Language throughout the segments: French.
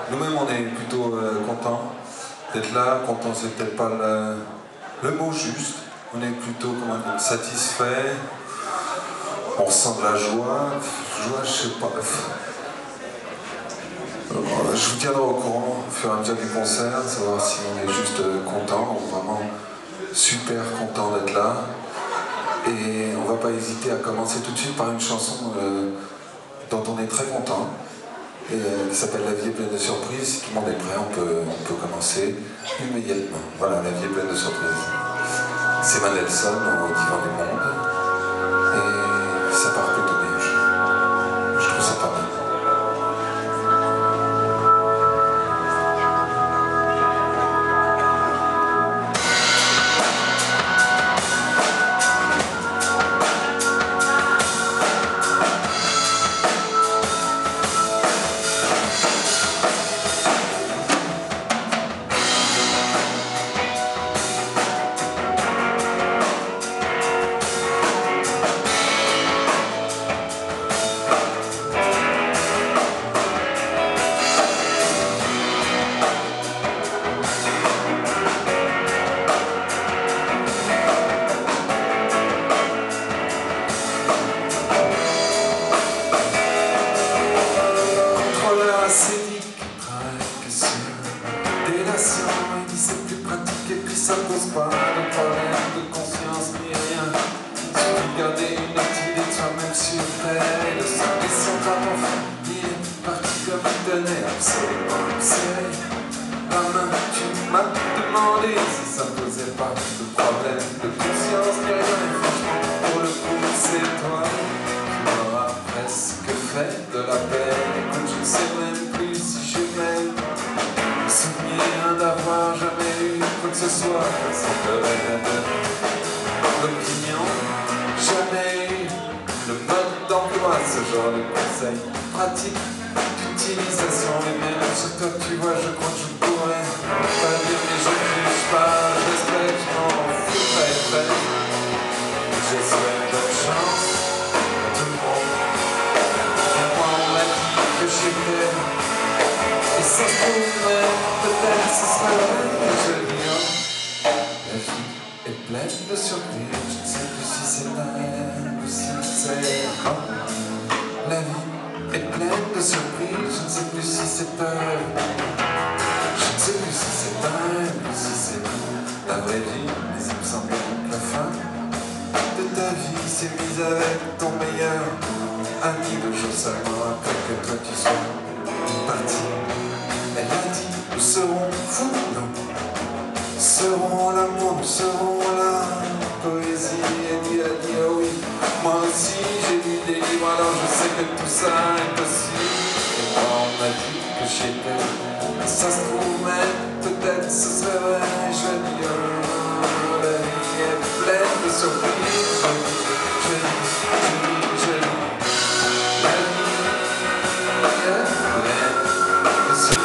Nous-mêmes, on est plutôt contents d'être là. Content, c'est peut-être pas le mot juste. On est plutôt satisfait. On ressent de la joie. Joie, je sais pas. Je vous tiendrai au courant au fur et à mesure du concert, savoir si on est juste content ou vraiment super content d'être là. Et on va pas hésiter à commencer tout de suite par une chanson dont on est très content, qui s'appelle La vie est pleine de surprises. Si tout le monde est prêt, on peut commencer immédiatement. Voilà, La vie est pleine de surprises. C'est Mendelssohn au Divan du Monde. Et ça part plutôt bien. Je trouve ça pas mal. Ça pose pas de problème de conscience ni rien. Suffit de garder une petite idée de soi-même sur elle. Sans question d'enfant, il est parti comme il tenait absolument serré. La main, tu m'as demandé si ça posait pas de problème de conscience ni rien. Et franchement, pour le coup, c'est toi qui m'auras presque fait de la peine. Écoute, je ne sais même plus si je m'aime. Me souvenir d'avoir jamais eu quoi que ce soit, ça ferait de l'opinion. Jamais eu le mode d'emploi, ce genre de conseil pratique d'utilisation. Et même sur toi, tu vois, je crois que je pourrais pas dire, mais je juge pas, je respecte, je m'en foutrais. Je souhaite bonne chance à tout le monde. Et moi, on m'a dit que j'étais. Et ça se trouve, peut-être ce sera la jolie. La vie est pleine de surprises. Je ne sais plus si c'est un rêve ou si c'est grand. La vie est pleine de surprises. Je ne sais plus si c'est un rêve. Je ne sais plus si c'est un rêve ou si c'est la vraie vie. Mais il me semble que la fin de ta vie s'est mise avec ton meilleur ami. 2 jours seulement après que toi tu sois parti. Elle a dit, nous serons fous, nous serons l'amour, nous serons la poésie. Et lui a dit, oh oui, moi aussi j'ai lu des livres, alors je sais que tout ça est possible. Et moi on m'a dit que j'étais, ça se trouve même, peut-être ce serait vrai. Je dis, oh, la vie est pleine de surprises. Je dis, la vie est pleine de surprises.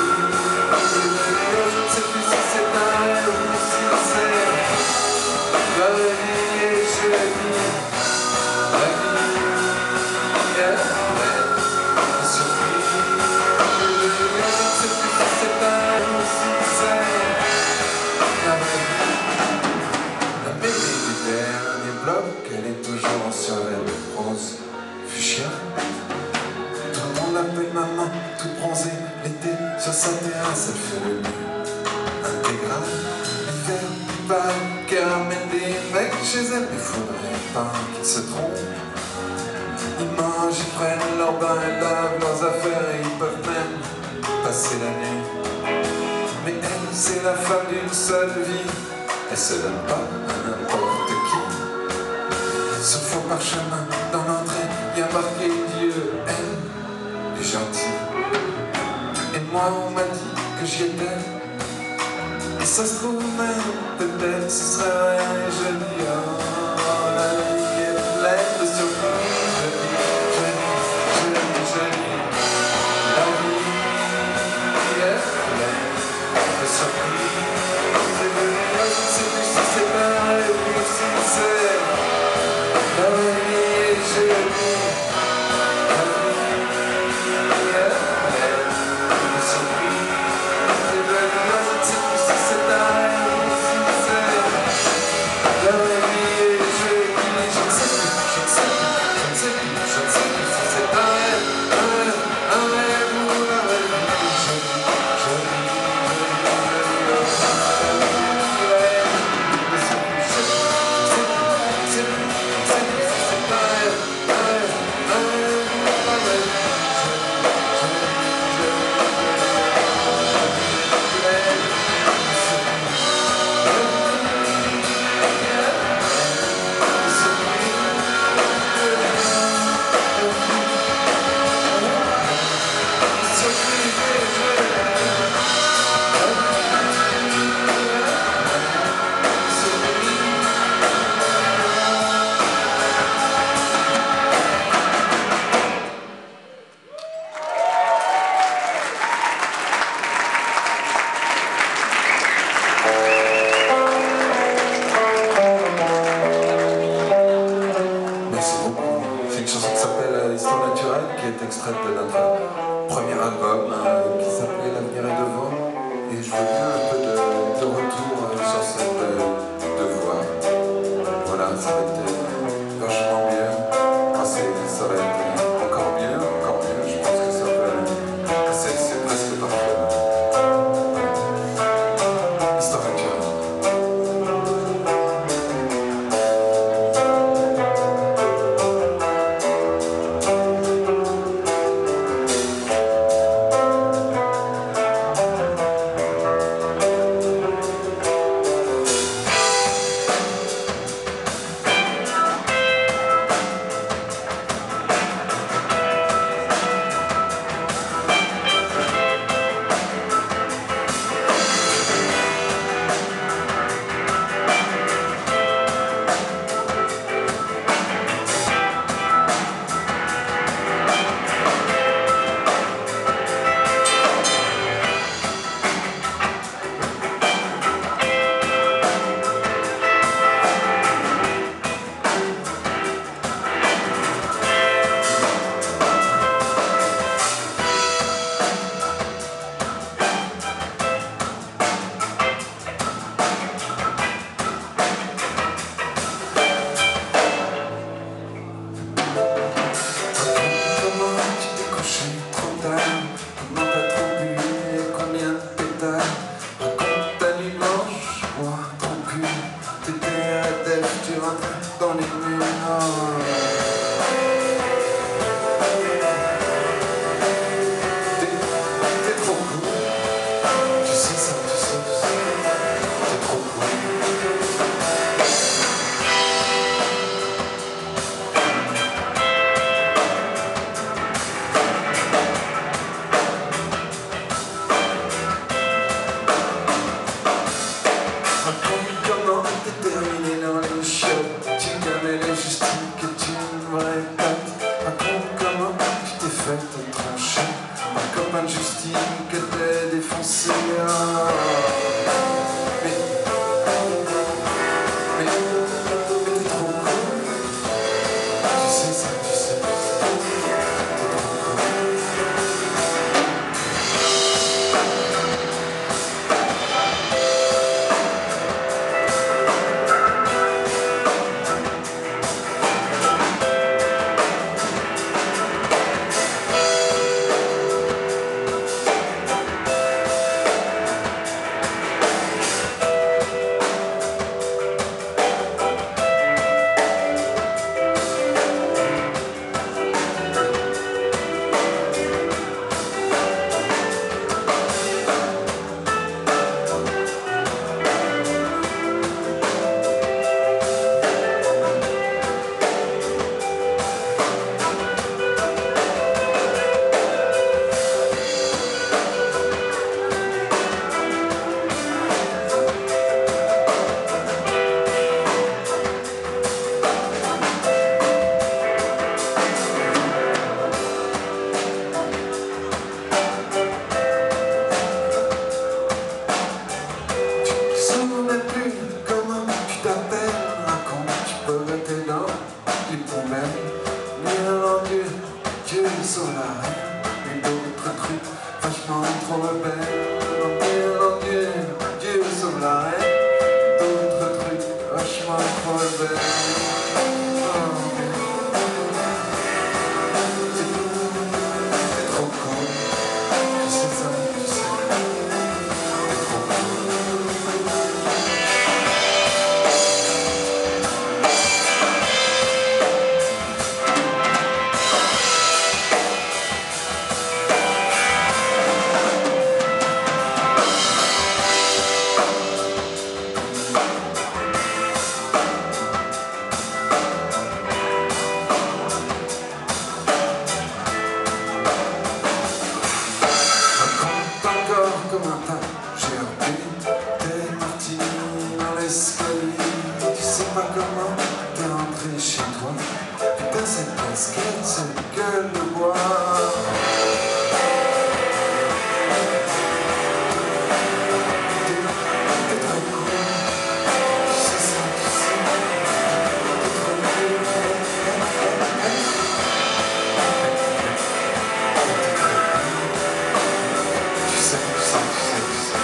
Elle est toujours en survêt rose fuchsia. Tout le monde l'appelle maman, toute bronzée. L'été sur sa terrasse, elle fait le lit intégral. L'hiver, pas qu'elle ramène des mecs chez elle. Mais faudrait pas qu'ils se trompent. Ils mangent, ils prennent leur bain, ils lavent leurs affaires et ils peuvent même passer la nuit. Mais elle, c'est la femme d'une seule vie. Elle se donne pas à n'importe qui. Sauf au parchemin, dans l'entrée, il y a marqué Dieu, elle est gentille. Et moi, on m'a dit que j'y étais. Et ça se trouve même, peut-être ce serait vrai. Je dis, oh, la vie est pleine de surprises. Je dis, la vie est pleine de surprises. Je ne sais plus si c'est vrai ou si c'est la vie, je dis, la vie est pleine de surprises. trop belle, en Dieu, Dieu sauve la reine. D'autres trucs vachement trop belles. T'es trop cool, tu sais ça, tu sais. T'es trop cool. Encore comme un tas, j'ai repris t'es parti dans l'escalier. Tu sais pas comment t'es rentré chez toi. Putain, cette casquette, cette gueule de bois. T'es trop cool, tu sais ça, tu sais. T'es trop cool. Tu sais, tu sais, tu sais, tu sais, tu sais.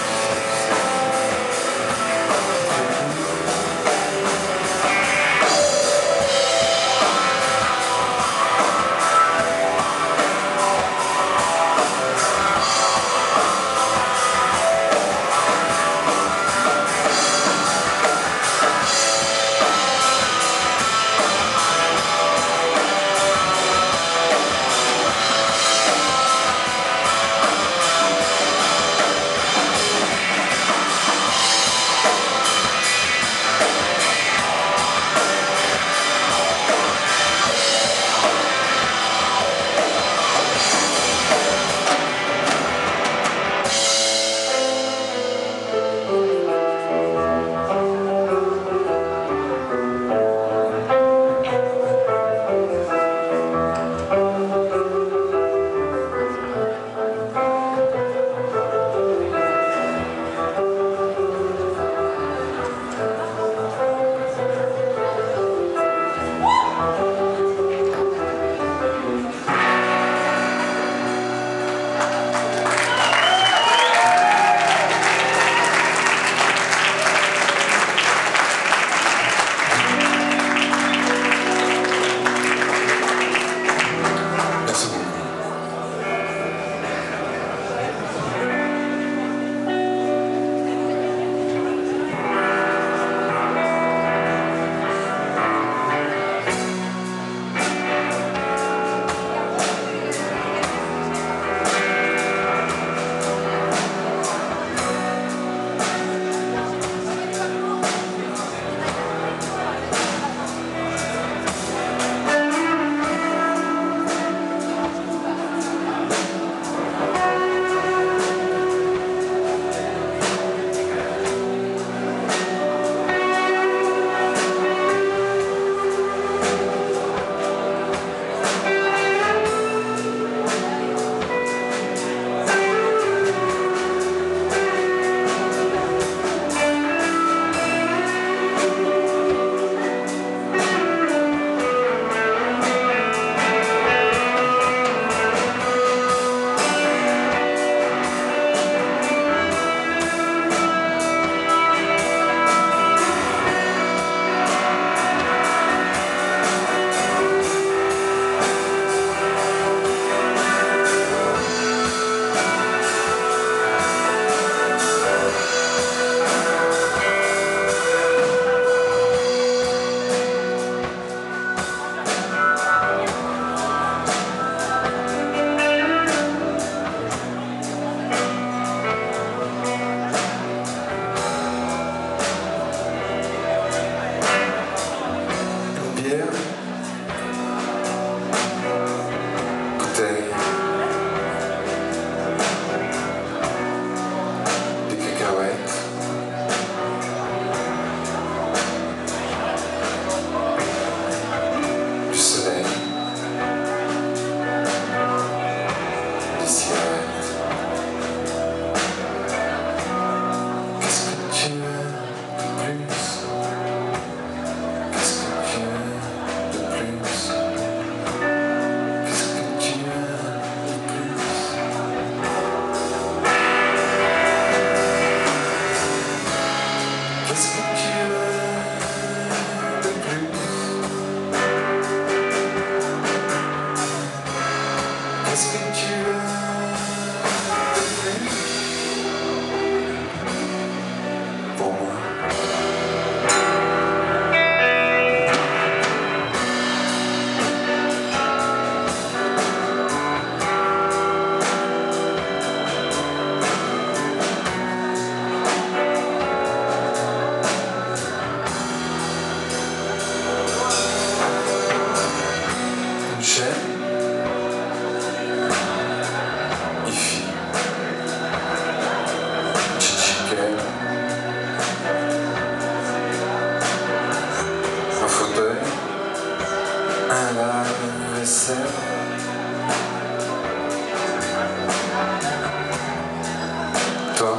toi,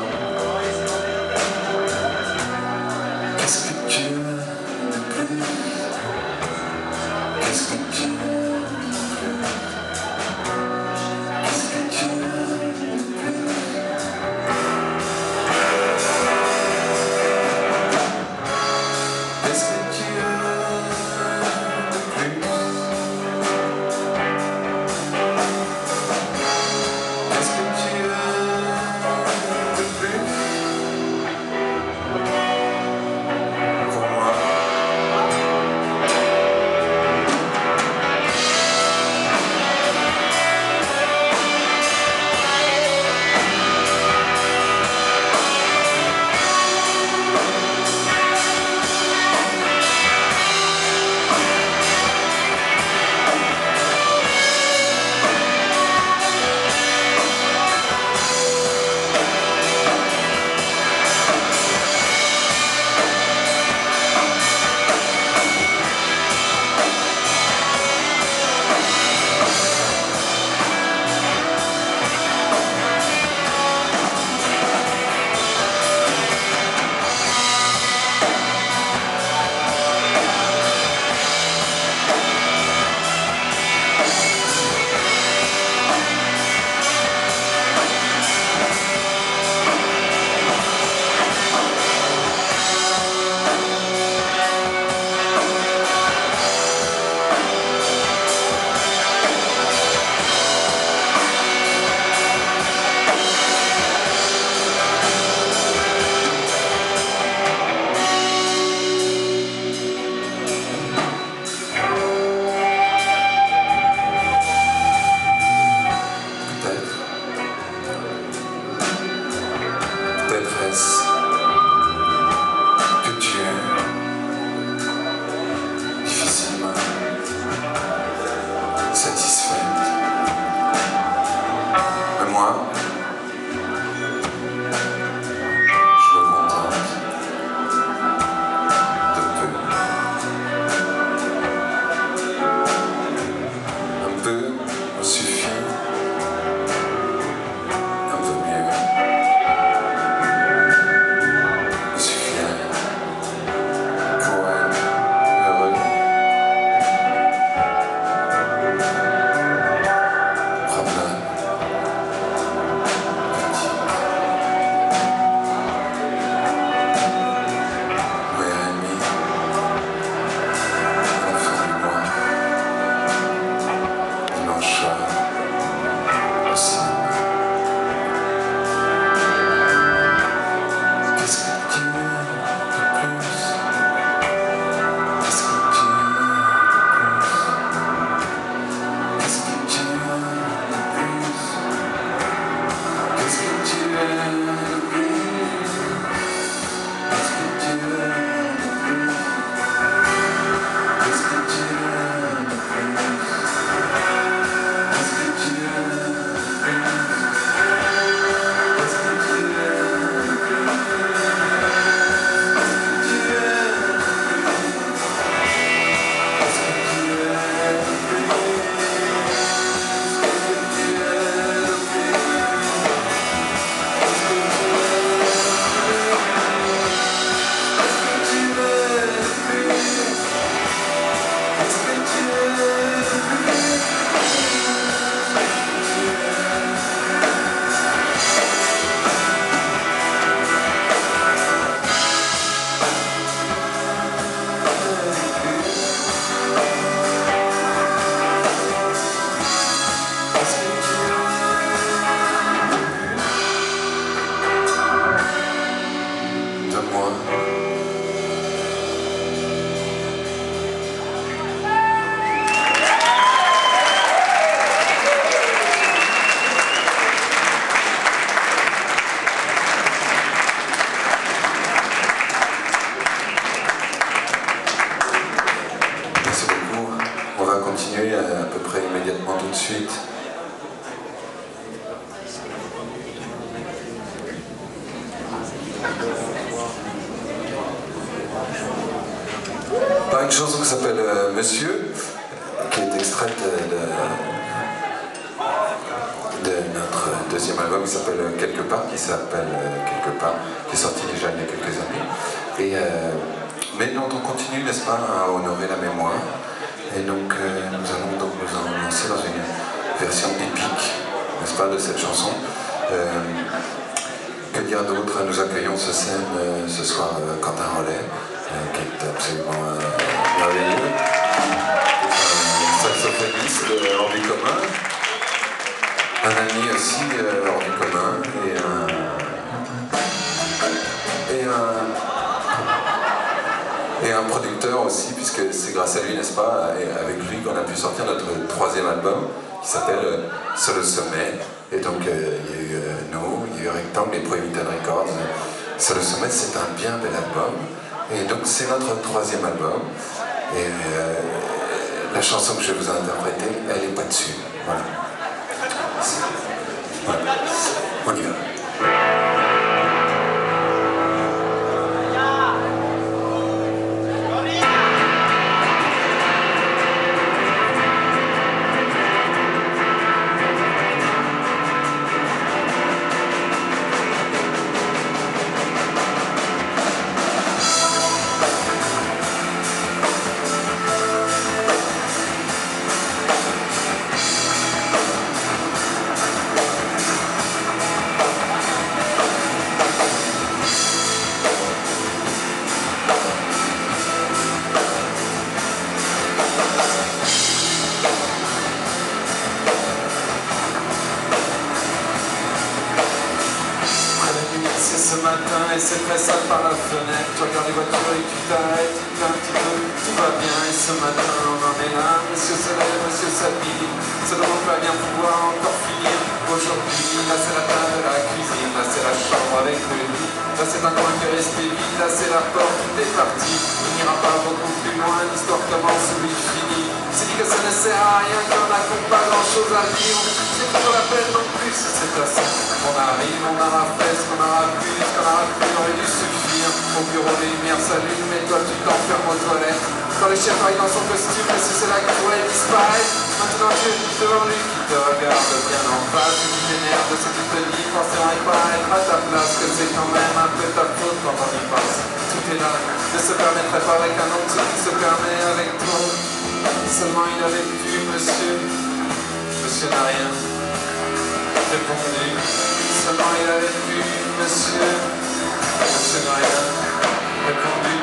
qu'est-ce que tu veux de plus? Qu'est-ce que tu veux? Qu'est-ce que tu veux de plus? Qu'est-ce que tu veux de plus? Qu'est-ce que tu veux de plus? Pour moi. Peut-être est-ce que tu es difficilement satisfaite. Mais moi, je me contente de peu. Un peu me suffit, un peu mieux. On va continuer à peu près immédiatement tout de suite. Par une chanson qui s'appelle Monsieur, qui est extraite de notre deuxième album qui s'appelle Quelque part, qui est sorti déjà il y a quelques années. Et, mais dont on continue, n'est-ce pas, à honorer la mémoire. Et donc nous allons donc nous en lancer dans une version épique, n'est-ce pas, de cette chanson. Que dire d'autre? Nous accueillons ce soir Quentin Rollet, qui est absolument merveilleux. Saxophoniste hors du commun, un ami aussi hors du commun, et un producteur aussi, puisque c'est grâce à lui, n'est-ce pas, et avec lui qu'on a pu sortir notre troisième album, qui s'appelle Sur le sommet. Et donc il y a eu nous, il y a eu Rectangle et Prohibited Records. Sur le sommet, c'est un bien bel album. Et donc c'est notre troisième album. Et la chanson que je vais vous interpréter, elle n'est pas dessus. Voilà. Voilà. On y va. Ce matin et c'est très sale par la fenêtre. Tu regardes les voitures et tu t'arrêtes, tu fais un petit peu, tout va bien. Et ce matin on en est là, monsieur se lève, monsieur s'habille. Ça ne demande pas bien pouvoir encore finir. Aujourd'hui, là c'est la table de la cuisine, là c'est la chambre avec le lit. Là c'est un coin qui est resté vide, là c'est la porte, tout est parti. On n'ira pas beaucoup plus loin, l'histoire commence, oui finit. C'est dit que ça ne sert à rien, qu'on n'a pas grand chose à dire. C'est pour la peine non plus, c'est assez. On arrive, on aura fait ce qu'on aura pu, ce qu'on aura pu aurait dû suffire. Au bureau les lumières s'allument, mais toi tu t'enfermes aux toilettes. Quand le chef arrive dans son costume, et si c'est là que pourrait disparaître. Maintenant tu es devant lui qui te regarde bien en face, et qui t'énerve de ce qu'il te dit, penserait pas être à ta place, que c'est quand même un peu ta faute quand on y pense. Tout est là, ne se permettrait pas avec un autre, ce qui se permet avec toi. Seulement il avait pu, monsieur. Monsieur n'a rien répondu. Seulement il avait pu, monsieur. Monsieur n'a rien répondu.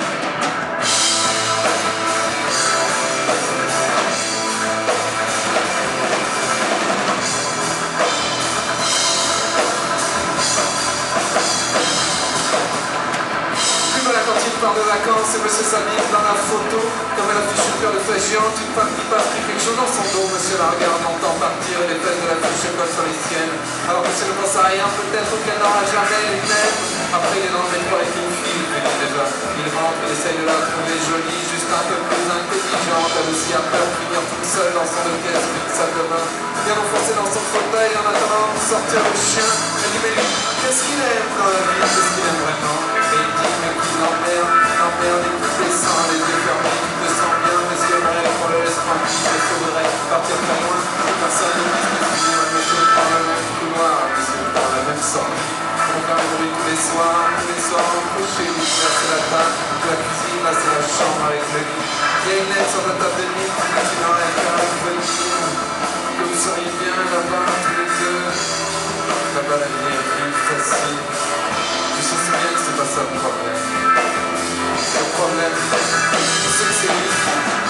Quand il part de vacances et monsieur s'habille dans la photo comme elle affiche une paire de fesses géantes, une femme qui passe quelque chose dans son dos. Monsieur la regarde, entend partir et les fesses de la fiche collent sur les siennes. Alors que monsieur ne pense à rien, peut-être qu'elle n'aura jamais les mêmes. Après il est dans le métro avec une fille, il dit déjà. Il rentre, il essaye de la trouver jolie, juste un peu plus intelligente. Elle aussi a peur de finir toute seule dans son pièce, une salle de bain. Bien enfoncé dans son fauteuil en attendant de sortir le chien. Elle dit mais lui, qu'est-ce qu'il aime dans la vie, qu'est-ce qu'il aime vraiment? Et il dit mais qui l'emmerde, et qui descend, les yeux fermés, qui te sent bien, mais c'est vrai qu'on le laisse tranquille, il faudrait partir très loin. Personne ne dit que tu dis, monsieur prend le même couloir, monsieur prend la même sortie. On fait un bruit tous les soirs on couche chez lui, là c'est la table, la cuisine, là c'est la chambre avec le lit. Il y a une lettre sur la table de nuit, tu n'aurais qu'à revenir. Que vous seriez bien là-bas tous les deux. Là-bas la vie est plus facile. Tu sais si bien que c'est pas ça le problème. Le problème, c'est que c'est lui.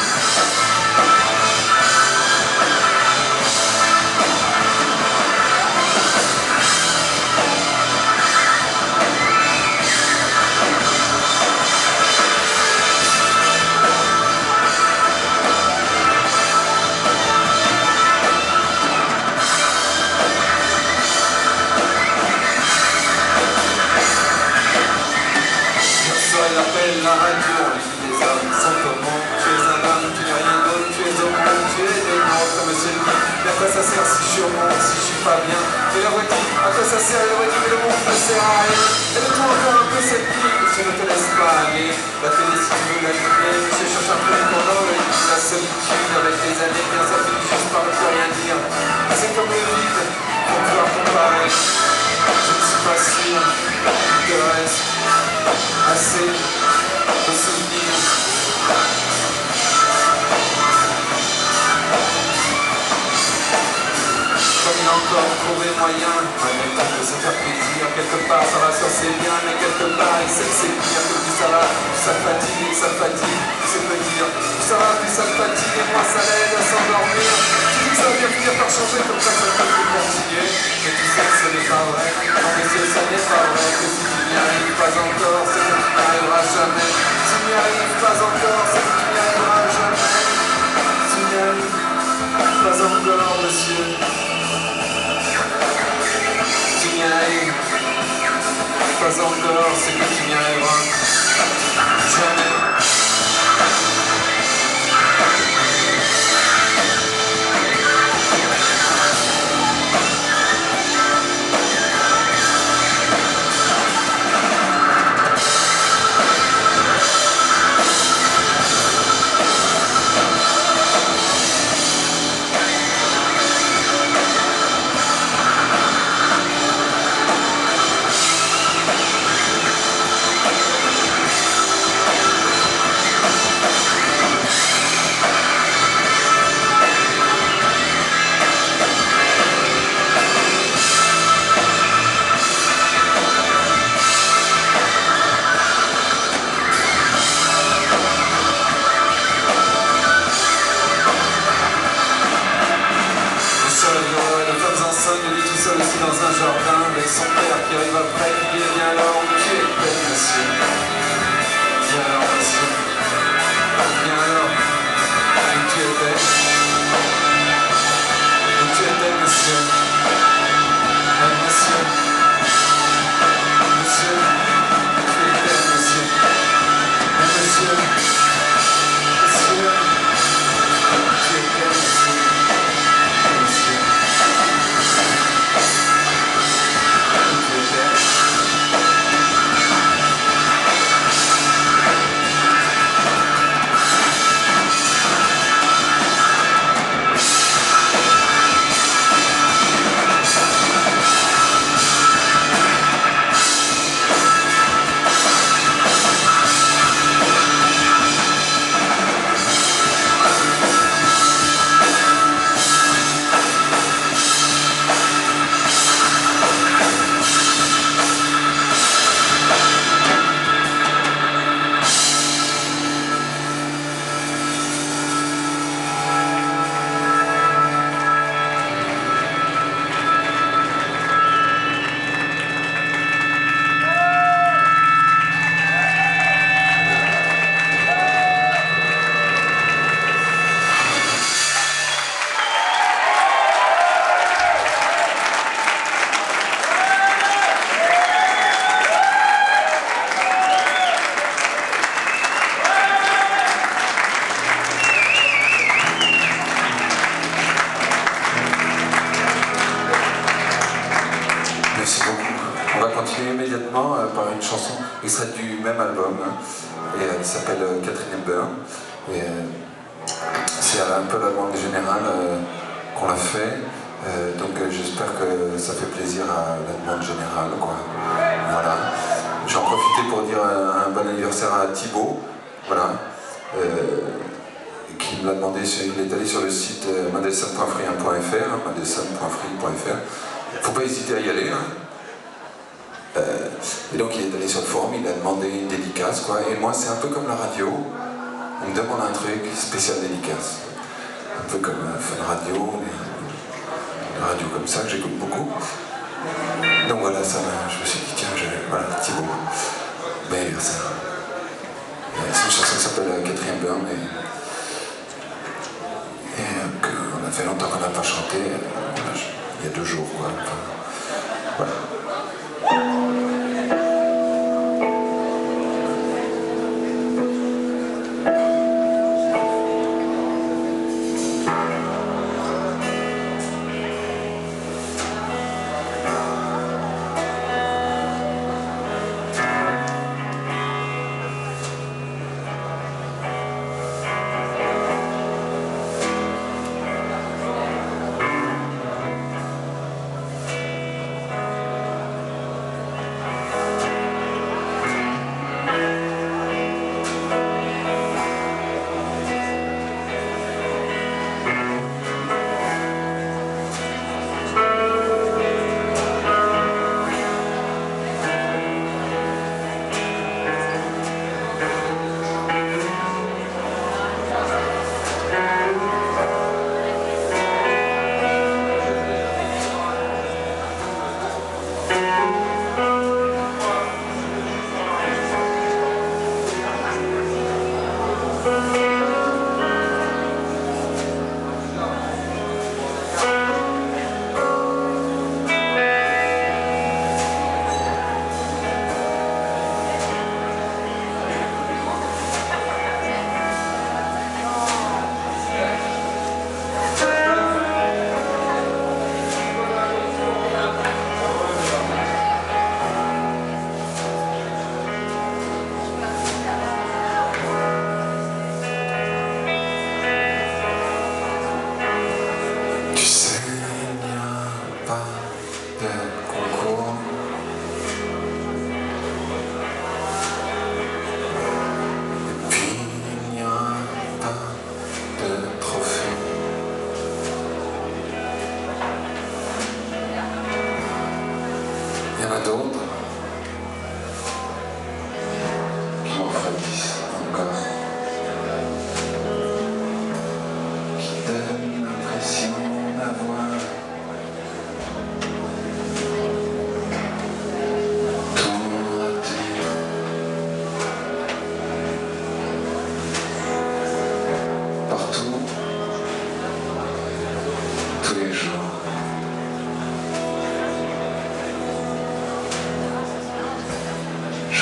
La radio, on lui dit des hommes sont comment. Tu es un homme, tu n'es rien d'autre, tu es au monde, tu es des nôtres, comme c'est le dit. Mais à quoi ça sert si je suis au monde, si je suis pas bien? Et la voix dit, à quoi ça sert? Et la voix dit, mais le monde ne sert à rien. Et de toi encore un peu cette vie, je ne te laisse pas aller. La télé si tu veux la lumière, je cherche un peu pour la solitude avec les années, bien ça finit juste par ne plus rien dire. C'est comme le vide, pour pouvoir pareil. Je ne suis pas sûr qu'il te reste assez de souvenirs. Comme il a encore trouvé moyen, malgré tout, de se faire plaisir. Quelque part ça va sur ses biens, mais quelque part il sait que c'est pire. Que plus ça va, plus ça fatigue, et que ça fatigue, c'est me dire. Plus ça va, plus ça me fatigue, et moi ça l'aide à s'endormir. Tu dis que ça va bien finir par changer, comme ça peut plus continuer. Mais tu sais que ce n'est pas vrai, non mais ce n'est pas vrai. Que si tu n'y arrives pas encore, c'est que tu n'y arriveras jamais. Si tu n'y arrives pas encore, c'est que tu n'y arriveras jamais. Si tu n'y arrives pas encore, monsieur. Tu n'y arrives pas encore, c'est que tu n'y arriveras jamais. Aussi dans un jardin avec son père qui arrive après, qui dit viens alors où tu étais monsieur. Viens alors monsieur. Viens alors où tu étais. Où tu étais monsieur. Monsieur. Monsieur. Où tu étais monsieur. Monsieur. Monsieur. Où tu étais monsieur. Merci beaucoup. On va continuer immédiatement par une chanson extraite du même album, et elle s'appelle Catherine Hepburn. Et c'est un peu la bande générale qu'on l'a fait, donc j'espère que ça fait plaisir à la demande générale, quoi. Voilà. J'en profitais pour dire un bon anniversaire à Thibaut, voilà, qui me l'a demandé. Il est allé sur le site mandelson.free1.fr, mandelson.free.fr. Faut pas hésiter à y aller, hein. Et donc il est allé sur le forum, il a demandé une dédicace, quoi. Et moi c'est un peu comme la radio, on me demande un truc spécial dédicace, un peu comme Fun Radio, les radios comme ça que j'écoute beaucoup. Donc voilà, ça, je me suis dit tiens, voilà, Thibaut, bon anniversaire. C'est une chanson qui s'appelle Catherine Hepburn, et qu'on a fait longtemps qu'on n'a pas chanté, il y a 2 jours, quoi. Enfin, voilà.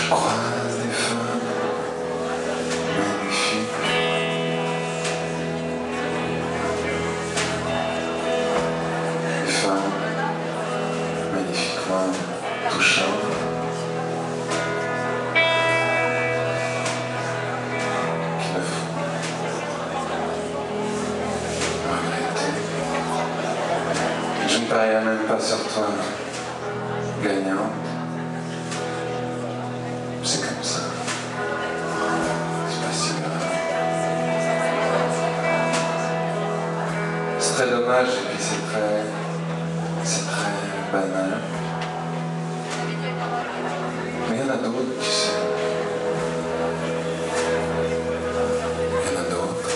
Je croise des femmes magnifiques. Des femmes magnifiquement touchantes. Qui me font regretter. Je ne parierai même pas sur toi, gagnant. C'est comme ça. C'est pas si grave. C'est très dommage et puis c'est très banal. Mais il y en a d'autres, tu sais. Il y en a d'autres.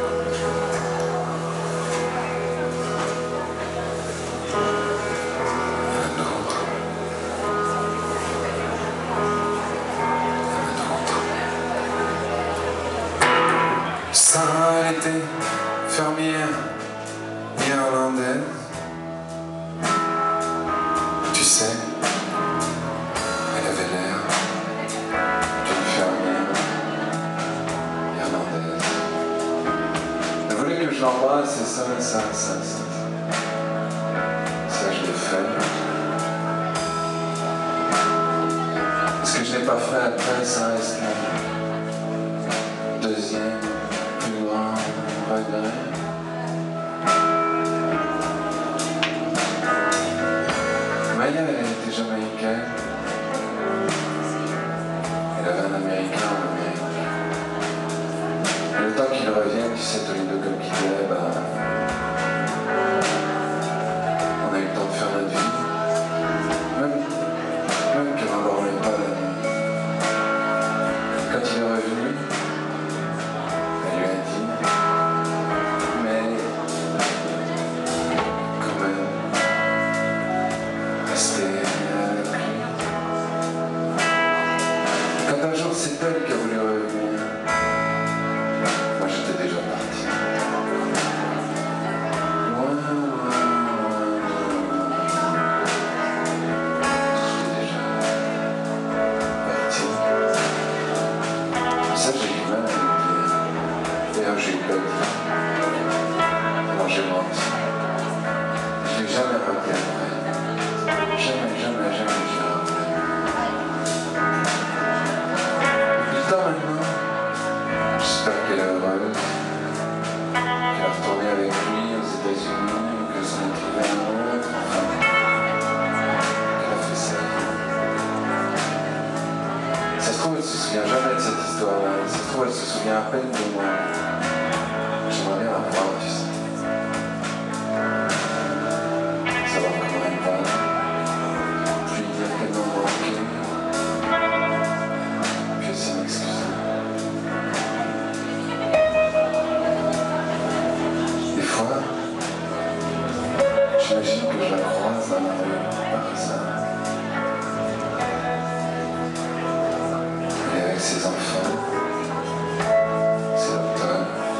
Sarah était fermière irlandaise. Tu sais, elle avait l'air d'une fermière irlandaise. Elle voulait que je l'embrasse et ça, je l'ai fait. Ce que je n'ai pas fait après, ça reste le deuxième plus grand regret. Maya, elle était jamaïcaine. Elle avait un Américain en Amérique. Et le temps qu'il revienne, tu sais, tous les deux comme qu'il est, on a eu le temps de faire notre vie. Même que l'on ne dormait pas la nuit. Quand il est revenu, elle lui a dit, mais quand même, restez avec lui. Quand un jour c'est elle qui a voulu revenir, moi j'étais déjà parti. Loin, loin, loin, loin. J'étais déjà parti. Ça, j'ai du mal à le dire. D'ailleurs, j'ai eu peur. Alors j'ai menti. Je l'ai jamais rappelé après. Jamais j'ai rappelé. Depuis le temps maintenant, j'espère qu'elle est heureuse, qu'elle est retournée avec lui aux États-Unis, ou que son écrivain un autre, enfin, qu'elle a fait sa vie. Ça se trouve, elle se souvient jamais de cette histoire-là. Ça se trouve, elle se souvient à peine de moi. J'aimerais bien la voir, tu sais. Savoir comment elle va. Puis lui dire qu'elle m'a manqué. Puis aussi m'excuser. Des fois, j'imagine que je la croise dans la rue par hasard. Elle est avec ses enfants. C'est l'automne.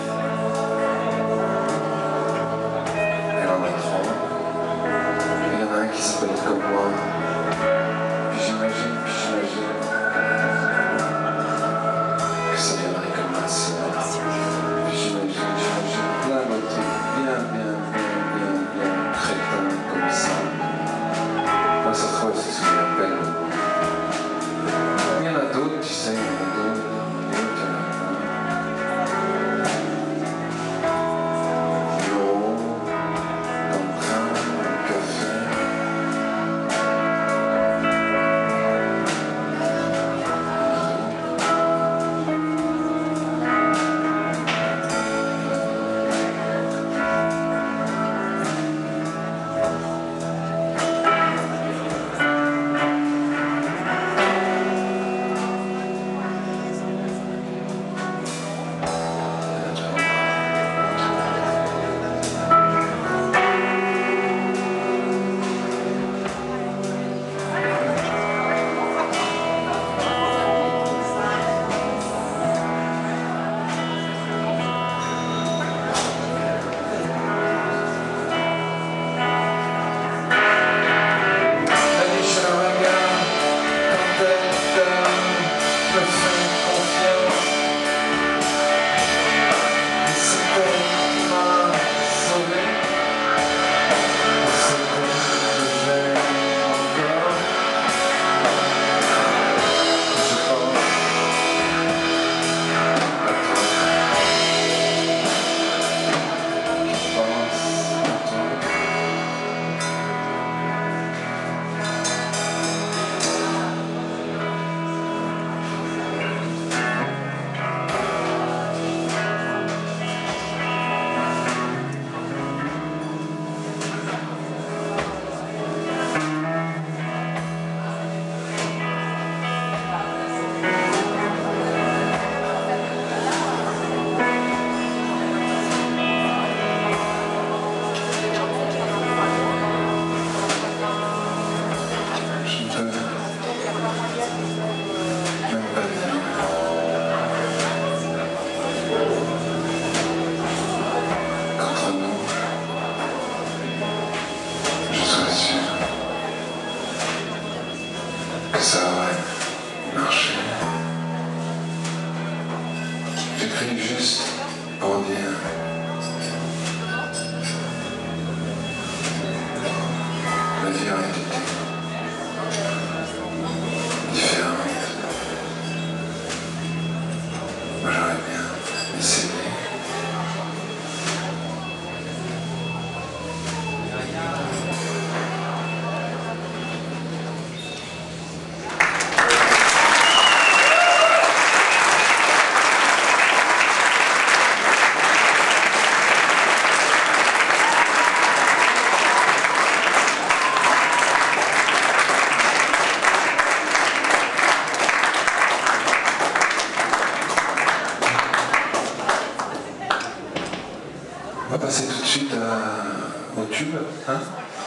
tube, hein.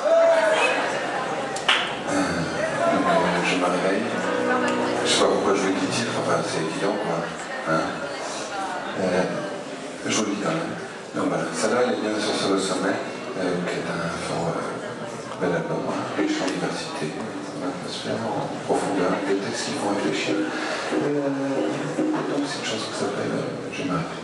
Je me réveille. Je sais pas pourquoi je le dis titre, enfin c'est évident quoi. Hein. Je vous le dis quand même. Donc voilà, celle-là elle est bien sûr sur le sommet, qui est un fort bel album, hein, riche en diversité, en atmosphère, en profondeur, des textes qui font réfléchir. Donc c'est une chanson qui s'appelle Je m'arrête.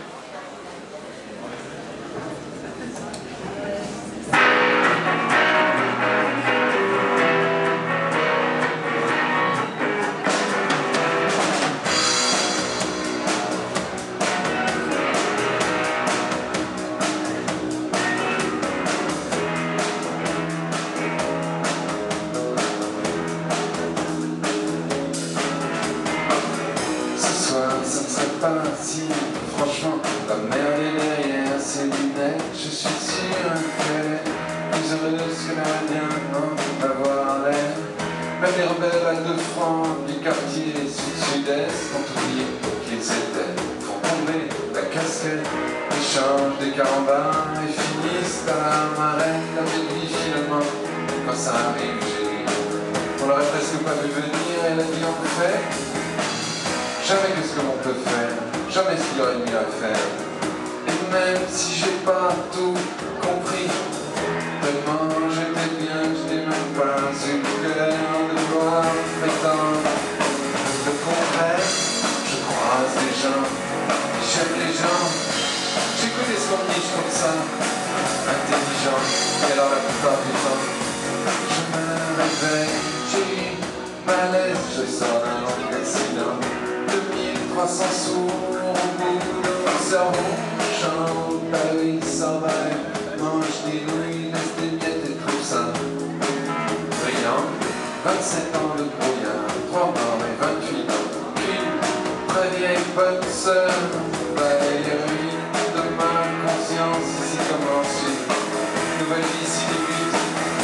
Si, franchement, la merde est derrière ses lunettes. Je suis sûr qu'elle est plus heureuse que l'Indien d'avoir l'air. Même les rebelles de France du quartier sud-sud-est ont oublié qu'ils étaient. Font tomber la casquette, échangent des carambars et finissent à la marraine. La vie finalement, quand ça arrive chez lui, on l'aurait presque pas vu venir. Elle a dit on le fait. Jamais qu'est-ce que l'on peut faire, jamais ce qu'il y aurait mieux à faire. Et même si j'ai pas tout compris, tellement j'étais bien, je n'ai même pas eu le cœur de voir prétendre le contraire. Je croise des gens, j'aime les gens, j'écoute des sondiers comme ça, intelligents, et alors la plupart du temps, je me réveille, j'ai eu malaise, je sors d'un long accident. 300 sous au bout de mon cerveau, chante la vie, s'en va, mange des nouilles, laisse des miettes et tout ça. Brillant, 27 ans de brouillard, 3 morts et 28 ans, qu'une très vieille bonne sœur, l'héroïne de ma conscience, ici commence une nouvelle vie s'y débute.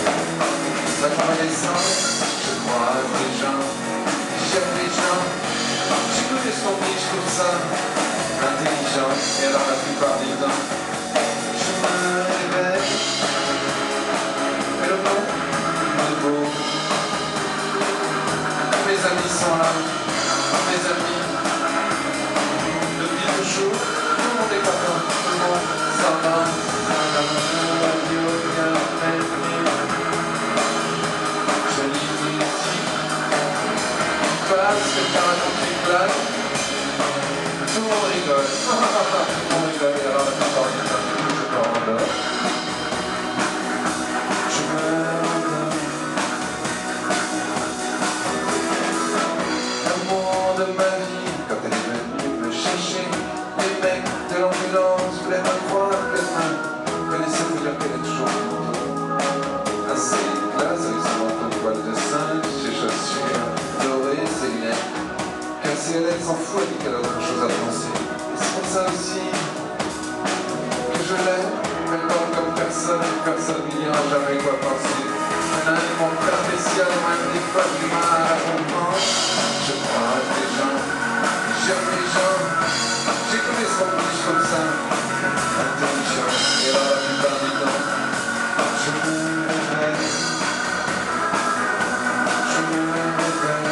La convalescence, je croise des gens, j'aime les gens. J'écoute des sondiers comme ça, intelligent, et alors la plupart du temps, je me réveille, et le bon, est beau. Mes amis sont là, mes amis, depuis toujours, tout le monde est content, tout le monde s'en va, je lis ici, passe, c'est un blague. Tout le monde rigole. Tout le monde rigole. Et alors la plupart du temps, je me rendors. Je me rendors. L'amour de ma vie, quand elle est venue me chercher, les mecs de l'ambulance voulaient me croire qu'elle me connaissait, vous dire qu'elle est toujours contente. Assez classe avec son manteau de poil de singe, ses chaussures dorées, ses lunettes. Si elle s'en fout, elle dit qu'elle a autre chose à penser. C'est pour ça aussi que je l'aime. Elle parle comme personne, personne n'y dira jamais quoi penser. Elle a mon frère spécial, même des fois du mal à comprendre. Je croise des gens, j'aime les gens. J'écoute des sondiers comme ça, intelligent. Et alors la plupart du temps, je me réveille. Je me réveille.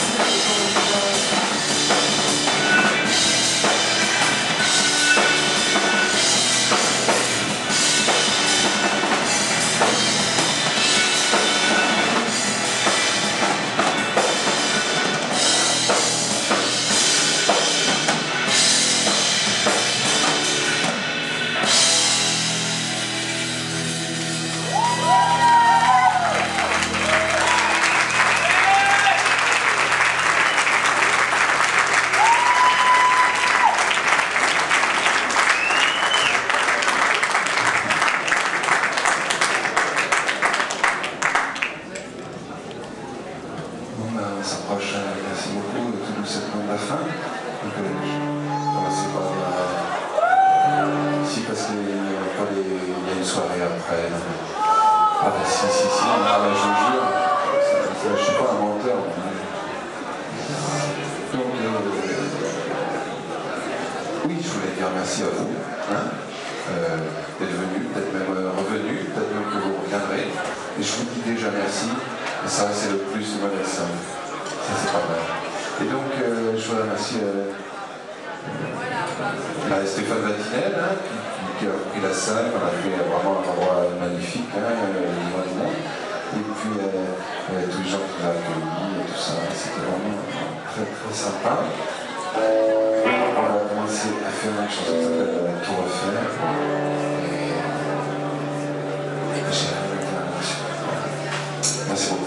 On s'approche, merci beaucoup, tout doucement de la fin. Donc, je vais commencer par ici parce qu'il y a une soirée après. Ah bah si, ah bah, je vous jure, je ne suis pas un menteur. Donc, oui, je voulais dire merci à vous d'être venu, peut-être même revenu, peut-être même que vous reviendrez. Et je vous dis déjà merci. Et ça, c'est le plus de modèle ça. Ça, c'est pas mal. Et donc, je voudrais remercier Stéphane Vatinel, qui a repris la salle. On a fait vraiment un endroit magnifique, et puis, tous les gens qui l'ont accueilli et tout ça. C'était vraiment très, très sympa. On va commencer à faire une chanson qui s'appelle Tout refaire. Et j'ai merci beaucoup.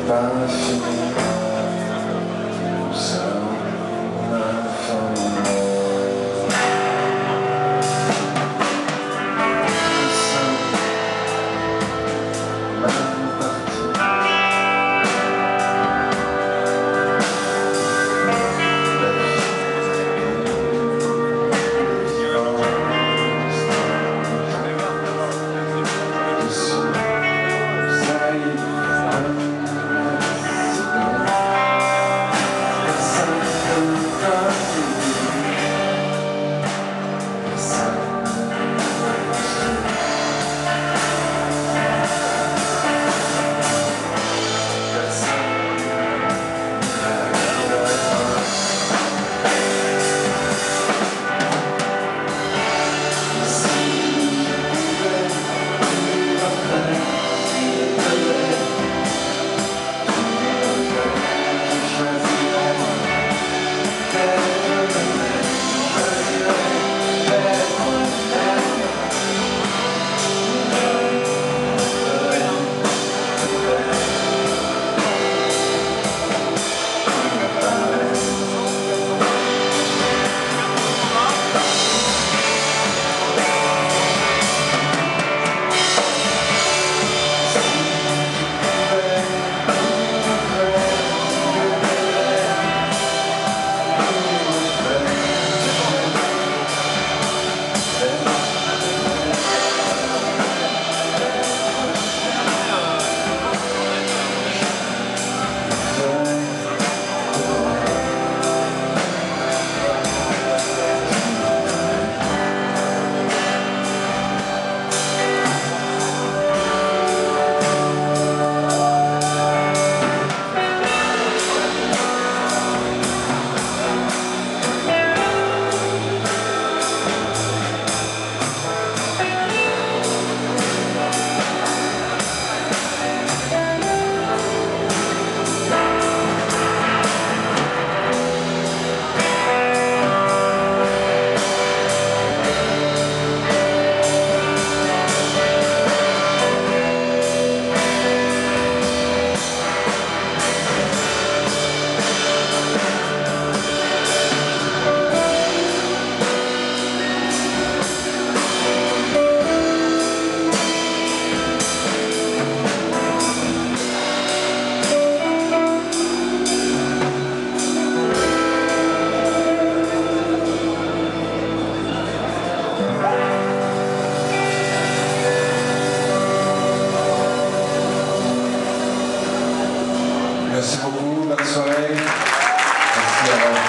pas fini. Nous sommes informés. Nous sommes mal partis. La vie Merci beaucoup, bonne soirée. Merci à vous.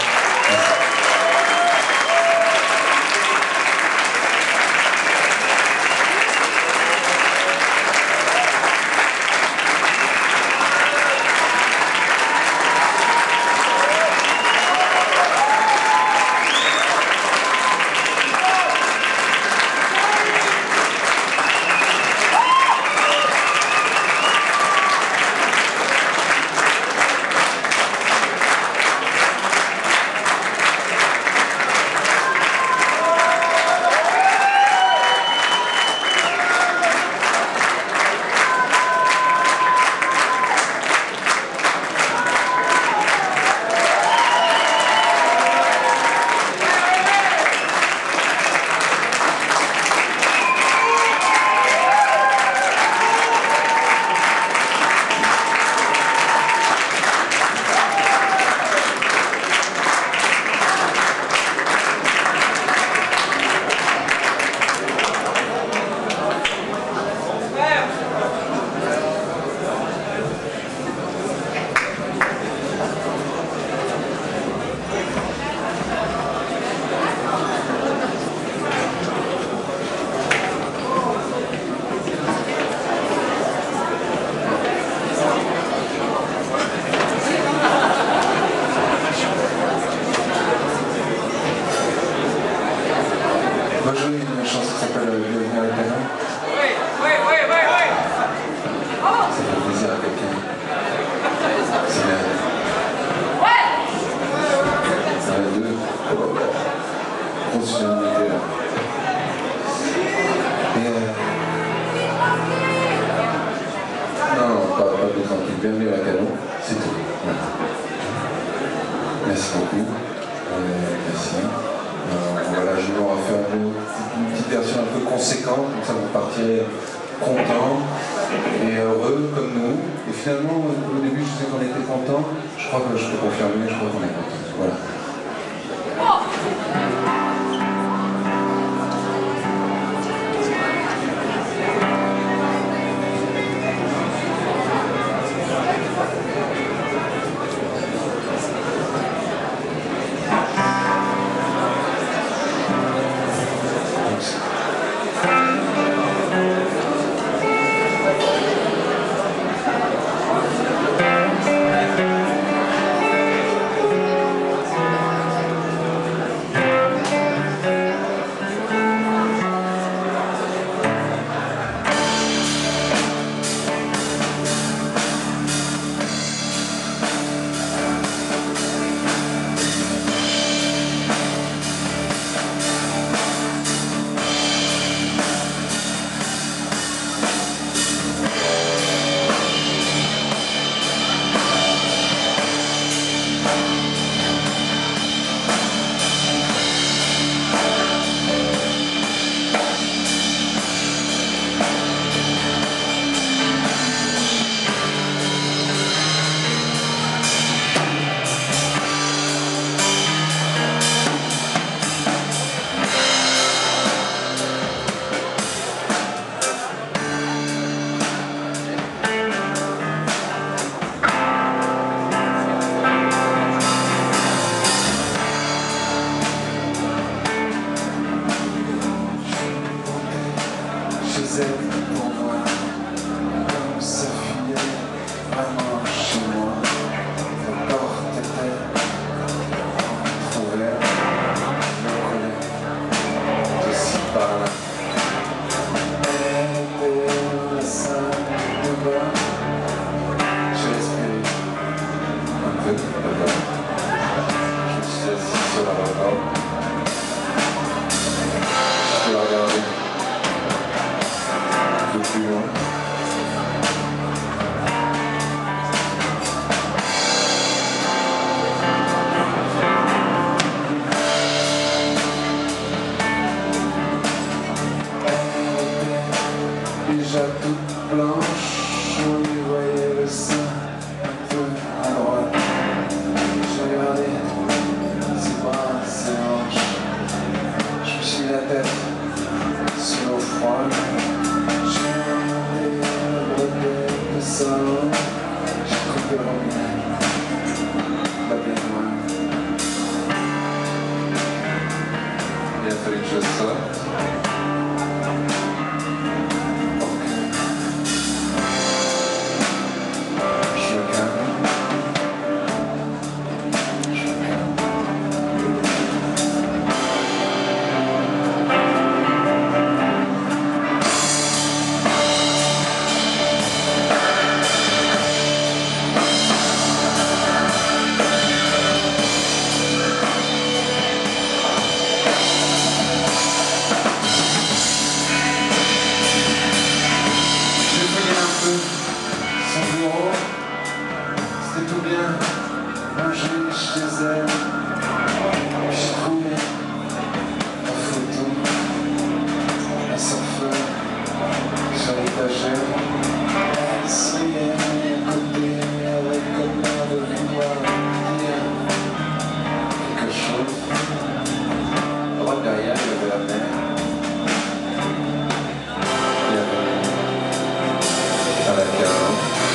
Bienvenue à Canon. Merci beaucoup. Merci. Voilà, je vais en faire une petite version un peu conséquente, comme ça vous partirez content et heureux comme nous. Et finalement, au début, je disais qu'on était content. Je crois que je peux confirmer, je crois qu'on est content. Voilà. Déjà toute blanche, on y voyait le sein un peu à droite. J'ai regardé ses bras, ses hanches. Je me suis mis la tête sur l'eau froide. J'ai regardé le bretelle de sa robe. J'ai coupé le robinet, la baignoire. Il a fallu que je sorte. Son bureau, c'était tout bien rangé chez elle. J'ai trouvé la photo, un surfeur sur l'étagère. Elle souriait à côté avec comme l'air de vouloir dire quelque chose. À droite derrière, il y avait la mer. Il y avait à la cave.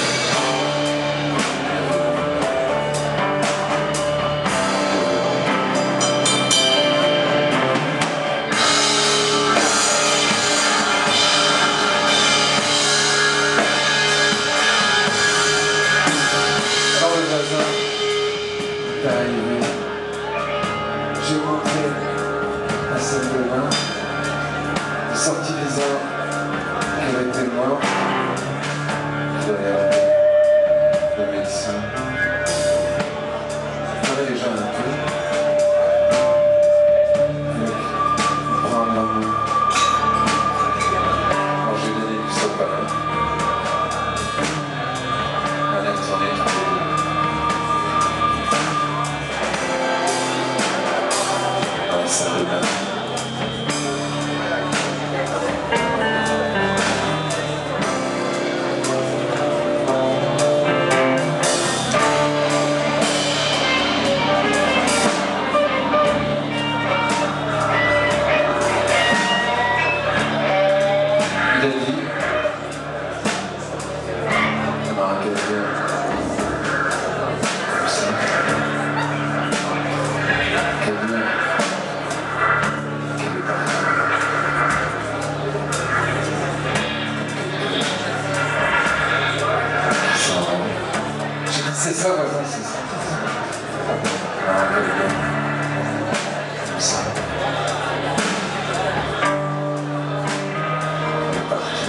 Alors le voisin est arrivé. J'ai montré la salle de bain. J'ai sorti les arbres qui avaient été morts. J'ai regardé le médecin. Je parlais déjà un peu. Donc, prendre la main. Alors j'ai donné du sopalin. Manette s'en est trouvée. Quel bien. Comme ça. Quel bien. Quel est parfait. C'est ça, voisin, c'est ça. Ah, quel bien. Comme ça. On est parti.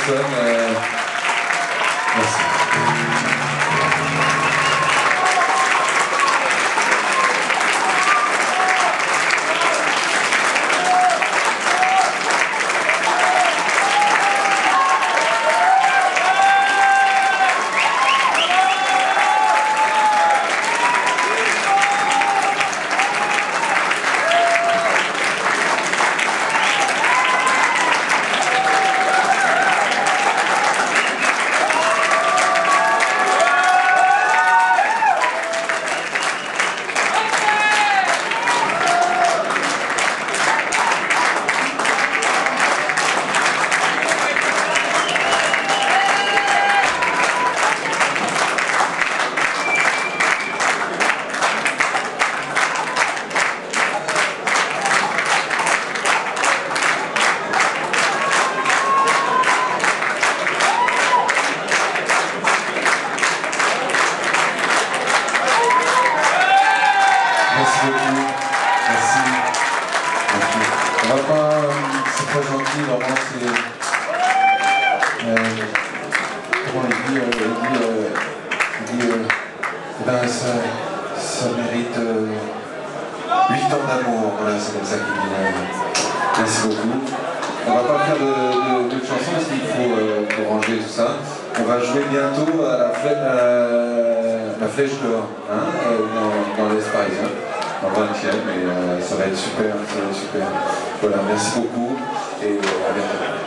personnes. Merci. Merci beaucoup. Merci. On va pas. C'est pas gentil, vraiment, c'est. Comment il dit ben, ça mérite 8 ans d'amour. Voilà, c'est comme ça qu'il dit. Merci beaucoup. On va pas faire de chansons parce qu'il faut ranger tout ça. On va jouer bientôt à la Flèche d'Or, hein, dans l'Est parisien, dans 20e, et ça va être super, ça va être super. Voilà, merci beaucoup et à bientôt.